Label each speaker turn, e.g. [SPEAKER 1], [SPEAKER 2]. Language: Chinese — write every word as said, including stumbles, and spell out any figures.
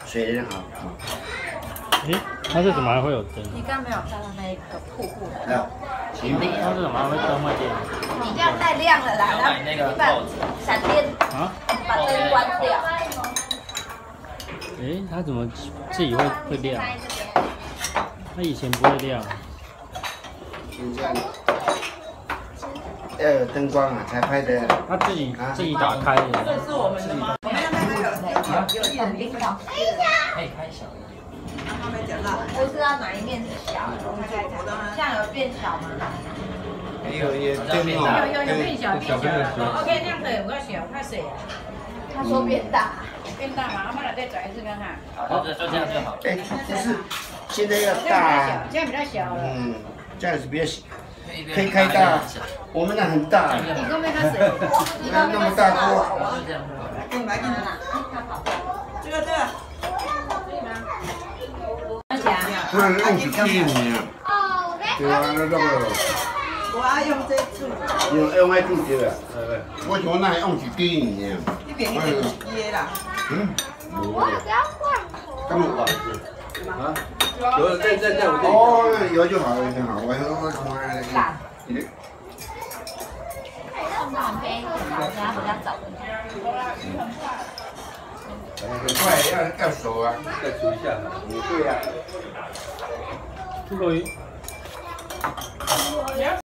[SPEAKER 1] 水很好。
[SPEAKER 2] 诶，它这怎么还会有灯？
[SPEAKER 3] 你刚没有看到那个瀑布？
[SPEAKER 1] 没有，行李
[SPEAKER 2] 它这怎么还会灯会亮？
[SPEAKER 3] 你这样太亮了啦，然后你把闪电
[SPEAKER 2] 啊？
[SPEAKER 3] 把灯关掉。
[SPEAKER 2] 诶，它怎么自己会会亮？它以前不会亮。
[SPEAKER 1] 现在要有灯光啊，才拍的。
[SPEAKER 2] 它自己自己打开的。
[SPEAKER 4] 这是我们的吗？我们那边还有有有一人领导，
[SPEAKER 5] 可以开小一点。
[SPEAKER 4] 他们讲到，
[SPEAKER 3] 不知道哪一面是小的，这样有变小吗？
[SPEAKER 1] 也有也灯
[SPEAKER 6] 有
[SPEAKER 1] 哦，
[SPEAKER 6] 有有变小变小了。OK， 那样可以，我要小，太小了。
[SPEAKER 3] 他说变大，
[SPEAKER 6] 变大嘛，我们来再转一次看看。
[SPEAKER 5] 好的，就这样就好。
[SPEAKER 1] 哎，就是现在要
[SPEAKER 6] 这样比较
[SPEAKER 1] 大
[SPEAKER 6] 小，，这样比较小了。
[SPEAKER 1] 嗯，这样是比较小，可以
[SPEAKER 5] 可
[SPEAKER 1] 开大。我们那很大，
[SPEAKER 6] 你后面开始，
[SPEAKER 1] 那那么大锅。
[SPEAKER 5] 就这样。
[SPEAKER 4] 给你来给你拿，这个这个，
[SPEAKER 1] 不然用起低你啊。对啊，那个。
[SPEAKER 4] 我要用这处，
[SPEAKER 1] 用用爱煮对啊。我想那用起低你啊。
[SPEAKER 4] 这边一点椰啦。
[SPEAKER 1] 嗯。
[SPEAKER 3] 我不要换。
[SPEAKER 1] 干嘛？
[SPEAKER 7] 啊？有在在在我这里。
[SPEAKER 1] 哦，有就好，有就好。我我从来那个。
[SPEAKER 3] 放旁边，好，等下比较早的。
[SPEAKER 1] 很快要要熟啊。
[SPEAKER 7] 再煮一下。
[SPEAKER 1] 嗯，对呀。
[SPEAKER 2] 这个。